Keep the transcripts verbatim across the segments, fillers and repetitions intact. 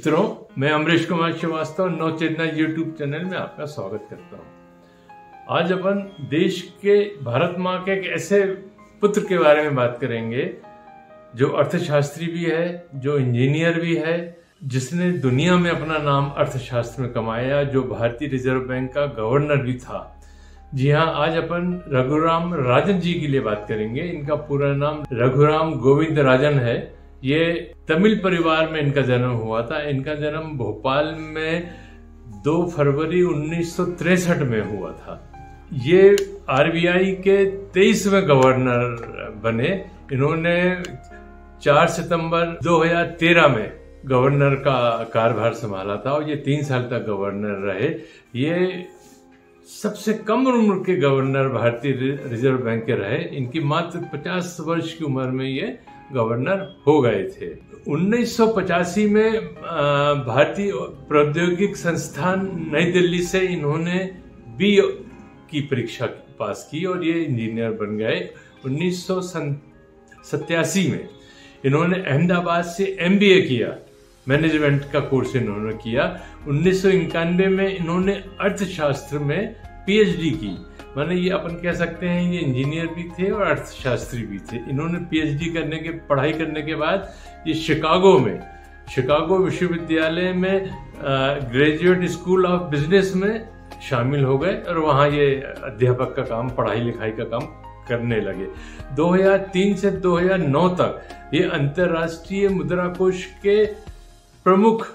मित्रों, मैं अमरीश कुमार श्रीवास्तव नव चेतना यूट्यूब चैनल में आपका स्वागत करता हूं। आज अपन देश के भारत माँ के एक ऐसे पुत्र के बारे में बात करेंगे जो अर्थशास्त्री भी है, जो इंजीनियर भी है, जिसने दुनिया में अपना नाम अर्थशास्त्र में कमाया, जो भारतीय रिजर्व बैंक का गवर्नर भी था। जी हाँ, आज अपन रघुराम राजन जी के लिए बात करेंगे। इनका पूरा नाम रघुराम गोविंद राजन है। ये तमिल परिवार में इनका जन्म हुआ था। इनका जन्म भोपाल में दो फरवरी उन्नीस सौ तिरसठ में हुआ था। ये आरबीआई के तेईसवें गवर्नर बने। इन्होंने चार सितंबर दो हज़ार तेरह में गवर्नर का कार्यभार संभाला था और ये तीन साल तक गवर्नर रहे। ये सबसे कम उम्र के गवर्नर भारतीय रिजर्व बैंक के रहे। इनकी मात्र पचास वर्ष की उम्र में ये गवर्नर हो गए थे। उन्नीस सौ पचासी में भारतीय प्रौद्योगिक संस्थान नई दिल्ली से इन्होंने बी की परीक्षा पास की और ये इंजीनियर बन गए। उन्नीस सौ सत्तासी में इन्होंने अहमदाबाद से एमबीए किया, मैनेजमेंट का कोर्स इन्होंने किया। उन्नीस सौ इक्यानवे में इन्होंने अर्थशास्त्र में पीएचडी की। माने ये अपन कह सकते हैं ये इंजीनियर भी थे और अर्थशास्त्री भी थे। इन्होंने पीएचडी करने के पढ़ाई करने के बाद ये शिकागो में शिकागो विश्वविद्यालय में ग्रेजुएट स्कूल ऑफ बिजनेस में शामिल हो गए और वहाँ ये अध्यापक का काम, पढ़ाई लिखाई का काम करने लगे। दो हज़ार तीन से दो हज़ार नौ तक ये अंतर्राष्ट्रीय मुद्रा कोष के प्रमुख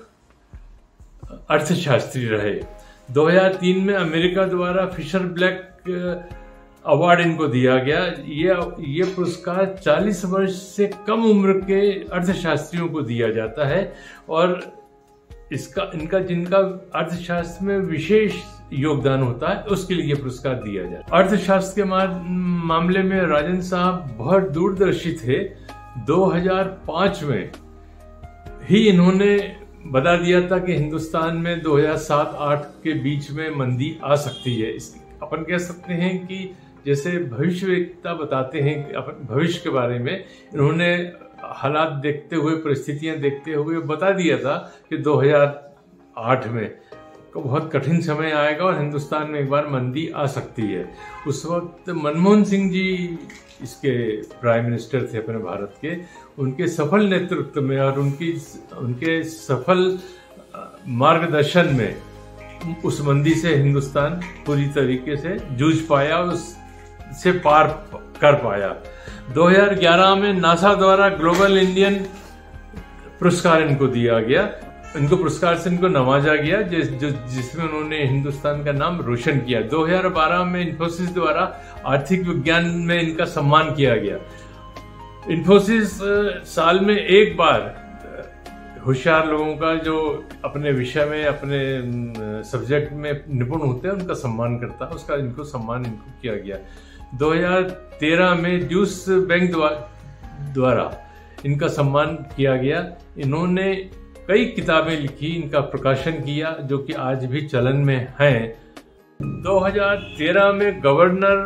अर्थशास्त्री रहे। दो हज़ार तीन में अमेरिका द्वारा फिशर ब्लैक अवार्ड इनको दिया गया। ये ये पुरस्कार चालीस वर्ष से कम उम्र के अर्थशास्त्रियों को दिया जाता है और इसका इनका जिनका अर्थशास्त्र में विशेष योगदान होता है उसके लिए पुरस्कार दिया जाता है। अर्थशास्त्र के मामले में राजन साहब बहुत दूरदर्शी थे। दो हज़ार पाँच में ही इन्होंने बता दिया था कि हिंदुस्तान में दो हज़ार सात आठ के बीच में मंदी आ सकती है। इस अपन कह सकते हैं कि जैसे भविष्यवेत्ता बताते हैं अपन भविष्य के बारे में, इन्होंने हालात देखते हुए, परिस्थितियां देखते हुए बता दिया था कि दो हज़ार आठ में बहुत कठिन समय आएगा और हिंदुस्तान में एक बार मंदी आ सकती है। उस वक्त मनमोहन सिंह जी इसके प्राइम मिनिस्टर थे अपने भारत के। उनके सफल नेतृत्व में और उनकी उनके सफल मार्गदर्शन में उस मंदी से हिंदुस्तान पूरी तरीके से जूझ पाया और उससे पार कर पाया। दो हज़ार ग्यारह में नासा द्वारा ग्लोबल इंडियन पुरस्कार इनको दिया गया। इनको पुरस्कार से इनको नवाजा गया जिस जो जिसमें उन्होंने हिंदुस्तान का नाम रोशन किया। दो हज़ार बारह में इन्फोसिस द्वारा आर्थिक विज्ञान में इनका सम्मान किया गया। इन्फोसिस साल में एक बार होशियार लोगों का जो अपने विषय में, अपने सब्जेक्ट में निपुण होते हैं उनका सम्मान करता है। उसका इनको सम्मान इनको किया गया। दो हज़ार तेरह में जूस बैंक द्वारा इनका सम्मान किया गया। इन्होंने कई किताबें लिखी, इनका प्रकाशन किया जो कि आज भी चलन में हैं। दो हज़ार तेरह में गवर्नर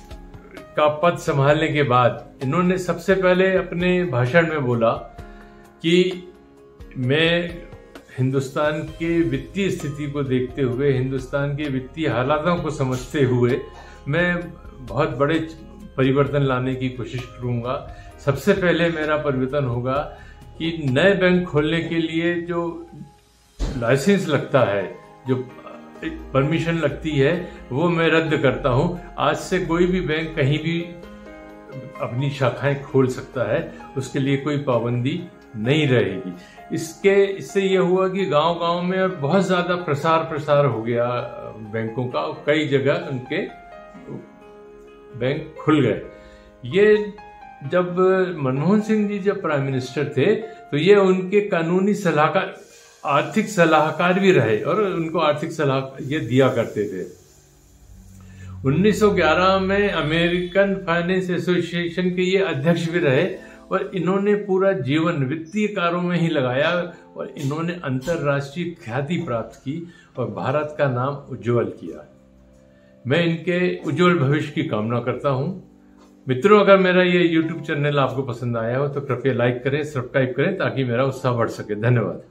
का पद संभालने के बाद इन्होंने सबसे पहले अपने भाषण में बोला कि मैं हिंदुस्तान के वित्तीय स्थिति को देखते हुए, हिंदुस्तान के वित्तीय हालातों को समझते हुए मैं बहुत बड़े परिवर्तन लाने की कोशिश करूंगा। सबसे पहले मेरा परिवर्तन होगा कि नए बैंक खोलने के लिए जो लाइसेंस लगता है, जो परमिशन लगती है, वो मैं रद्द करता हूं। आज से कोई भी बैंक कहीं भी अपनी शाखाएं खोल सकता है, उसके लिए कोई पाबंदी नहीं रहेगी। इसके इससे ये हुआ कि गांव गांव में बहुत ज्यादा प्रसार प्रसार हो गया बैंकों का। कई जगह उनके बैंक खुल गए। ये जब मनमोहन सिंह जी जब प्राइम मिनिस्टर थे तो ये उनके कानूनी सलाहकार, आर्थिक सलाहकार भी रहे और उनको आर्थिक सलाह ये दिया करते थे। उन्नीस सौ ग्यारह में अमेरिकन फाइनेंस एसोसिएशन के ये अध्यक्ष भी रहे और इन्होंने पूरा जीवन वित्तीय कार्यों में ही लगाया और इन्होंने अंतर्राष्ट्रीय ख्याति प्राप्त की और भारत का नाम उज्जवल किया। मैं इनके उज्जवल भविष्य की कामना करता हूं। मित्रों, अगर मेरा ये यूट्यूब चैनल आपको पसंद आया हो तो कृपया लाइक करें, सब्सक्राइब करें ताकि मेरा उत्साह बढ़ सके। धन्यवाद।